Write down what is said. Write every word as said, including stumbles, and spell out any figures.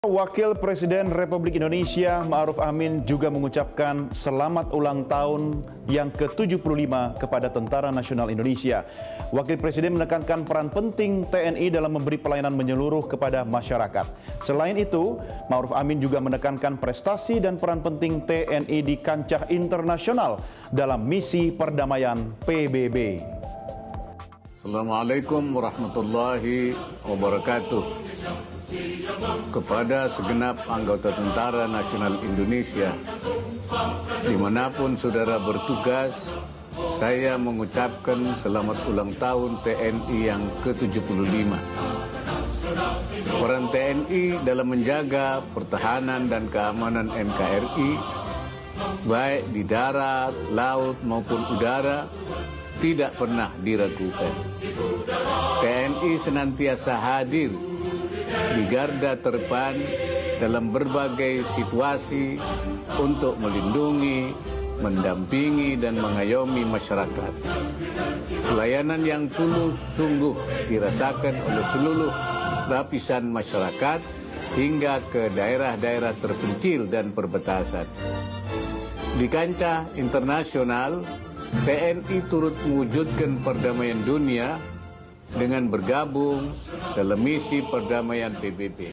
Wakil Presiden Republik Indonesia Ma'ruf Amin juga mengucapkan selamat ulang tahun yang ke tujuh puluh lima kepada Tentara Nasional Indonesia. Wakil Presiden menekankan peran penting T N I dalam memberi pelayanan menyeluruh kepada masyarakat. Selain itu, Ma'ruf Amin juga menekankan prestasi dan peran penting T N I di kancah internasional dalam misi perdamaian P B B. Assalamualaikum warahmatullahi wabarakatuh. Kepada segenap anggota Tentara Nasional Indonesia, dimanapun saudara bertugas, saya mengucapkan selamat ulang tahun T N I yang ke tujuh puluh lima. Peran T N I dalam menjaga pertahanan dan keamanan N K R I, baik di darat, laut maupun udara, tidak pernah diragukan. T N I senantiasa hadir di garda terdepan dalam berbagai situasi untuk melindungi, mendampingi, dan mengayomi masyarakat. Pelayanan yang tulus sungguh dirasakan oleh seluruh lapisan masyarakat hingga ke daerah-daerah terpencil dan perbatasan. Di kancah internasional, T N I turut mewujudkan perdamaian dunia dengan bergabung dalam misi perdamaian P B B.